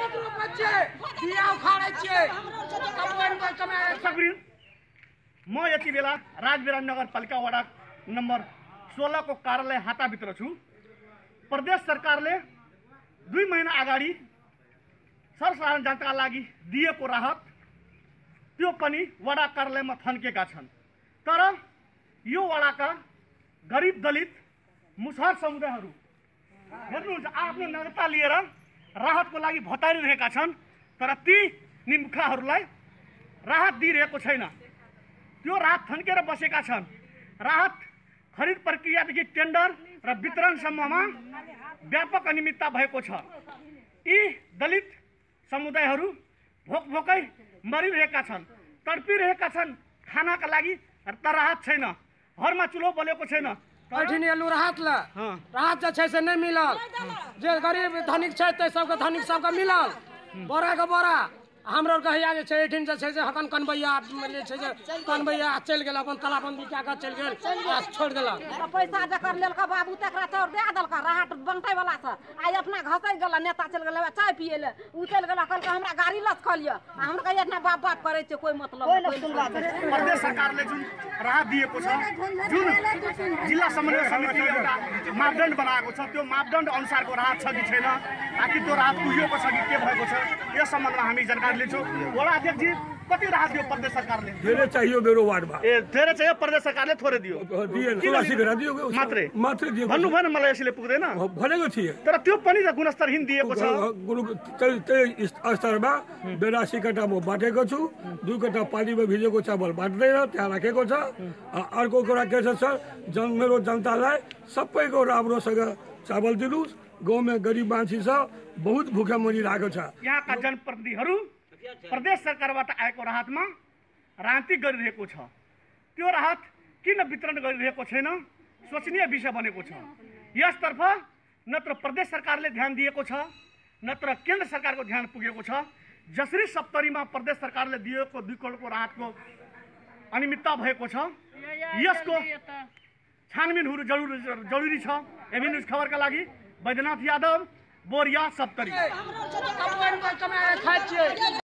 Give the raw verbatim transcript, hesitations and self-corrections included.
म यति बेला राजबिराम नगरपालिका वडा नम्बर सोलह को कार्यालय हाताभित्र छु। प्रदेश सरकारले दुई महिना अगाडि सर्वसाधारण जनताका लागि दिएको राहत त्यो पनि वडा कार्यालयमा थन्केका छन्। तर यो वडाका गरिब दलित मुसहर समुदायहरू हेर्नुहुन्छ आफ्नो नागरिकता लिएर राहतको लागि भतारिरहेका छन्, तर ती निमुखाहरूलाई राहत दिइरहेको छैन। त्यो राहत थन्केर बसेका छन्। राहत खरिद प्रक्रियादेखि टेन्डर र वितरणसम्ममा व्यापक अनियमितता भएको छ। यी दलित समुदायहरू भोक भोकै मरिरहेका छन्, तडपिरहेका छन् खानाका लागि, तर राहत छैन। घरमा चुलो बलेको छैन। राहत ला राहत जो है से नहीं मिलल। जो गरीब धनिक है ते सबके धनिक सबके मिलल बोरा के बोरा। हमरो कहिया जे छै एठिन जे छै से हकन कनबैया जे छै से कनबैया चल गेल अपन तालाबंदी क्या कर चल गेल आ छोड़ देला। पैसा जकर लेलका बाबू तकरा चोर दे देलका राहत बंटै वाला से। आई अपना घसै गेल नेता चल गेल चाय पिए ले, उ चल गेल कहल हमरा गाड़ी लस खलियो। हम कहिया इतना बाप बाप करे छै कोई मतलब नहीं। प्रदेश सरकारले जुन राहत दिएको छ, जुन जिल्ला समन्वय समिति एउटा मापदण्ड बनाएको छ, त्यो मापदण्ड अनुसारको राहत छ कि छैन, आखिर त्यो राहत पुगेको छ कि के भएको छ, यस सम्बन्धमा हामी जानकारी लिन्छौँ। वडा अध्यक्ष जी कति राहत दियो प्रदेश सरकारले? धेरै चाहियो मेरो वार्डमा। ए धेरै चाहियो, प्रदेश सरकारले थोरै दियो। दिएन सोलासी भेरा दियो मात्रै मात्रै दियो। भन्नु भएन मलाई यसले पुग्दैन भनेको थिए, तर त्यो पनि त गुणस्तरहीन दिएको छ। गुरु त्यही स्तरमा बेरासी कट्टा म बाँटेको छु। दुई कट्टा पानीमा भिजेको चामल बाँट्दैन त्यहाँ राखेको छ। अर्को कुरा के छ सर, जन मेरो जनतालाई सबैको राम्रोसँग चामल दिनुहोस्। गाउँमा गरिब मान्छे छ, बहुत भुखा मरिरहेको छ। यहाँका जनप्रतिनिधिहरू प्रदेश सरकारबाट आएको राहतमा राजनीति गरिरहेको छ। त्यो राहत किन वितरण गरिरहेको छैन, सोचनीय विषय बनेको छ। यसतर्फ नत्र प्रदेश सरकारले ध्यान दिएको छ, नत्र केन्द्र सरकारको ध्यान पुगेको छ। जसरी सप्तरीमा प्रदेश सरकारले दिएको दुई करोडको राहतको अनियमितता भएको छ, यसको छानबिन हुनु जरुरी जरुरी छ। एबी न्यूज खबरका लागि बैद्यनाथ यादव, बोरिया, सप्तरी।